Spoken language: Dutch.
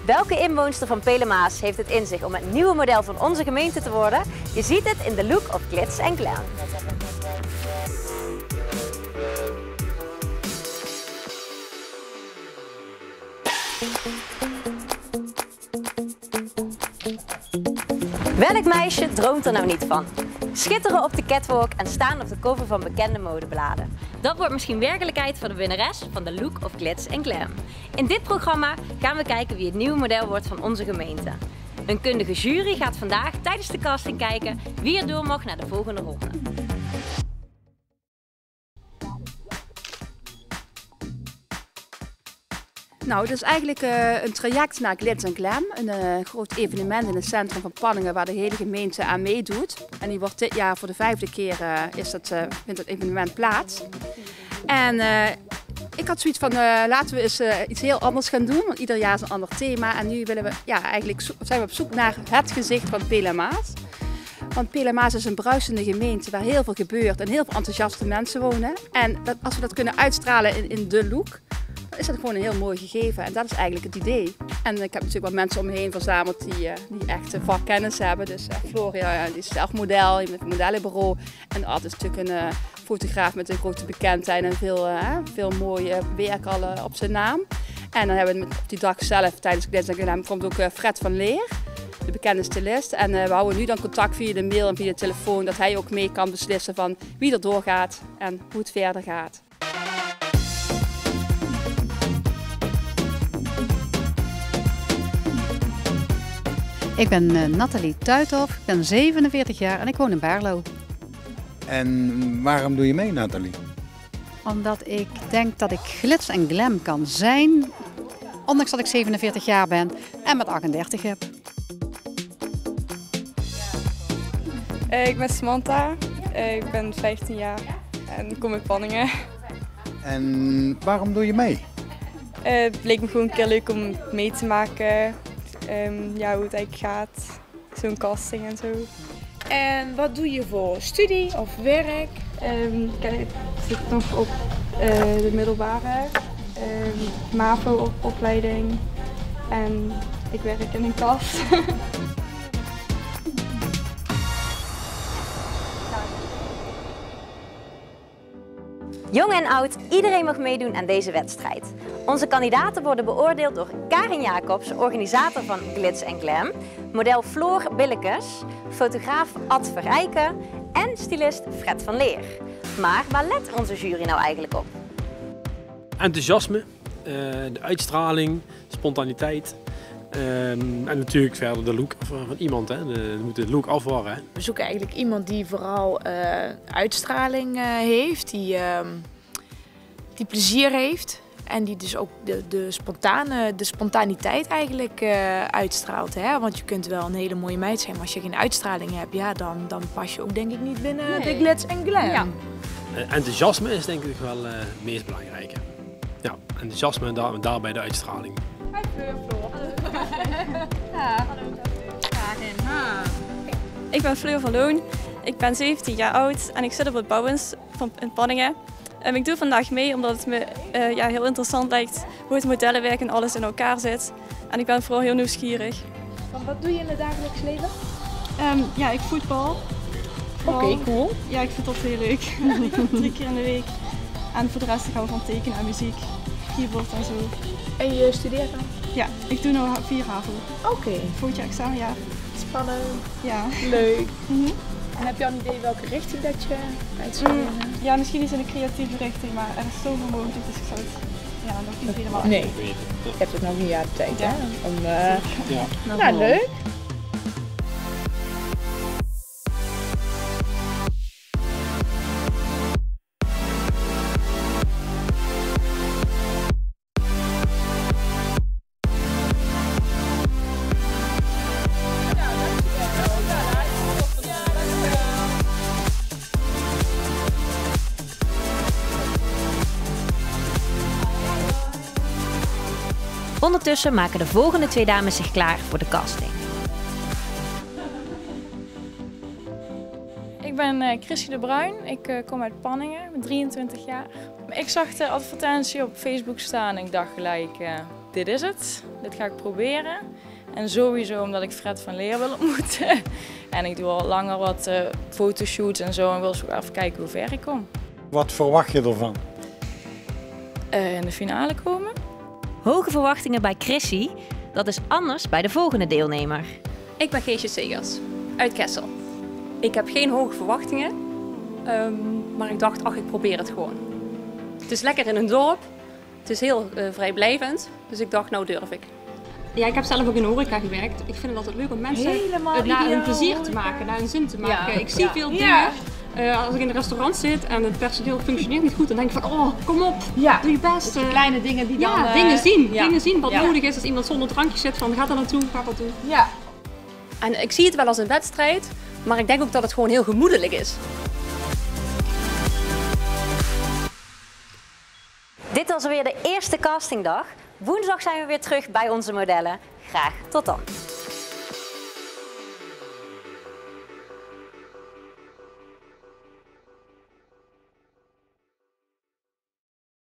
Welke inwoonster van Pelemaas heeft het in zich om het nieuwe model van onze gemeente te worden? Je ziet het in de look of Glitz & Glam. Welk meisje droomt er nou niet van? Schitteren op de catwalk en staan op de cover van bekende modebladen. Dat wordt misschien werkelijkheid voor de winnares van de Look of Glitz & Glam. In dit programma gaan we kijken wie het nieuwe model wordt van onze gemeente. Een kundige jury gaat vandaag tijdens de casting kijken wie er door mag naar de volgende ronde. Nou, het is eigenlijk een traject naar Glitz & Glam, een groot evenement in het centrum van Panningen waar de hele gemeente aan meedoet. En die wordt dit jaar voor de 5e keer vindt het evenement plaats. En ik had zoiets van laten we eens iets heel anders gaan doen, want ieder jaar is een ander thema. En nu willen we, zijn we op zoek naar het gezicht van Pelemaas. Want Pelemaas is een bruisende gemeente waar heel veel gebeurt en heel veel enthousiaste mensen wonen. En als we dat kunnen uitstralen in de look, is dat gewoon een heel mooi gegeven en dat is eigenlijk het idee. En ik heb natuurlijk wat mensen om me heen verzameld die echt vakkennis hebben. Dus Floria die is zelf model, met een modellenbureau. En Art is natuurlijk een fotograaf met een grote bekendheid en veel mooie werk al op zijn naam. En dan hebben we op die dag zelf tijdens Glitz & Glam komt ook Fred van Leer, de bekende stylist. En we houden nu dan contact via de mail en via de telefoon, dat hij ook mee kan beslissen van wie er doorgaat en hoe het verder gaat. Ik ben Nathalie Tuithoff, ik ben 47 jaar en ik woon in Baarlo. En waarom doe je mee, Nathalie? Omdat ik denk dat ik Glitz & Glam kan zijn, ondanks dat ik 47 jaar ben en met 38 heb. Ik ben Samantha, ik ben 15 jaar en kom uit Panningen. En waarom doe je mee? Het leek me gewoon een keer leuk om mee te maken. Hoe het eigenlijk gaat, zo'n casting en zo. En wat doe je voor studie of werk? Ik zit nog op de middelbare MAVO-opleiding en ik werk in een kast. Jong en oud, iedereen mag meedoen aan deze wedstrijd. Onze kandidaten worden beoordeeld door Karin Jacobs, organisator van Glitz & Glam, model Floor Billekes, fotograaf Ad Verrijken en stylist Fred van Leer. Maar waar let onze jury nou eigenlijk op? Enthousiasme, de uitstraling, spontaniteit en natuurlijk verder de look van iemand. Hè. Moet de look afwarren. Hè. We zoeken eigenlijk iemand die vooral uitstraling heeft, die plezier heeft en die dus ook de spontaniteit eigenlijk uitstraalt. Hè? Want je kunt wel een hele mooie meid zijn, maar als je geen uitstraling hebt, ja, dan pas je ook denk ik niet binnen de Glitz & Glam. Ja. Enthousiasme is denk ik wel het meest belangrijke. Ja, enthousiasme en daarbij de uitstraling. Hi Floor. Ja. Hallo Karin. Ik ben Fleur van Loon, ik ben 17 jaar oud en ik zit op het Bouwens in Panningen. Ik doe vandaag mee omdat het me heel interessant lijkt hoe het modellenwerk en alles in elkaar zit. En ik ben vooral heel nieuwsgierig. Wat doe je in het dagelijks leven? Ik voetbal. Oké, cool. Ja, ik vind dat heel leuk. Ik doe 3 keer in de week. En voor de rest gaan we van tekenen en muziek, keyboard en zo. En je studeert dan? Ja, ik doe nu 4 HAVO. Oké. Volgend jaar examenjaar. Spannend. Ja. Leuk. En heb je al een idee welke richting dat je gaat studeren? Ja, misschien iets in een creatieve richting, maar er is zoveel mogelijk, dus ik zou het nog niet helemaal Nee, je hebt ook nog een jaar de tijd, ja. Hè? Nou, leuk. Ondertussen maken de volgende 2 dames zich klaar voor de casting. Ik ben Chrissy de Bruin, ik kom uit Panningen, ik ben 23 jaar. Ik zag de advertentie op Facebook staan en ik dacht gelijk, dit is het, dit ga ik proberen. En sowieso omdat ik Fred van Leer wil ontmoeten. En ik doe al langer wat fotoshoots en zo en wil zo even kijken hoe ver ik kom. Wat verwacht je ervan? In de finale komen. Hoge verwachtingen bij Chrissy, dat is anders bij de volgende deelnemer. Ik ben Geesje Segers, uit Kessel. Ik heb geen hoge verwachtingen, maar ik dacht, ach, ik probeer het gewoon. Het is lekker in een dorp, het is heel vrijblijvend, dus ik dacht, nou durf ik. Ja, ik heb zelf ook in de horeca gewerkt. Ik vind het altijd leuk om mensen naar hun plezier te maken, naar hun zin te maken. Ja. Ik zie veel dingen. Als ik in een restaurant zit en het personeel functioneert niet goed, dan denk ik van, oh, kom op, doe je best. Dus kleine dingen die dan... Dingen zien wat nodig is als iemand zonder drankje zit, van ga er naartoe, ga wat doen. Ja. En ik zie het wel als een wedstrijd, maar ik denk ook dat het gewoon heel gemoedelijk is. Dit was weer de eerste castingdag. Woensdag zijn we weer terug bij onze modellen. Graag tot dan.